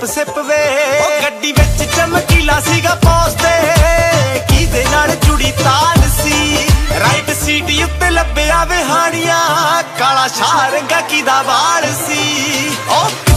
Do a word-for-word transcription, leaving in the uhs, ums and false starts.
gossip SIP ਵੇ ਉਹ ਗੱਡੀ ਵਿੱਚ ਚਮਕੀਲਾ ਸੀਗਾ ਪੋਸਤੇ ਕਿਹਦੇ ਨਾਲ ਜੁੜੀ ਤਾਰ ਸੀ ਰਾਈਟ ਸੀਟ ਉੱਤੇ ਲੱਭਿਆ ਵਿਹਾਣੀਆਂ ਕਾਲਾ ਸ਼ਾਹ ਰੰਗਾ ਕਿਦਾ ਵਾਲ ਸੀ ਉਹ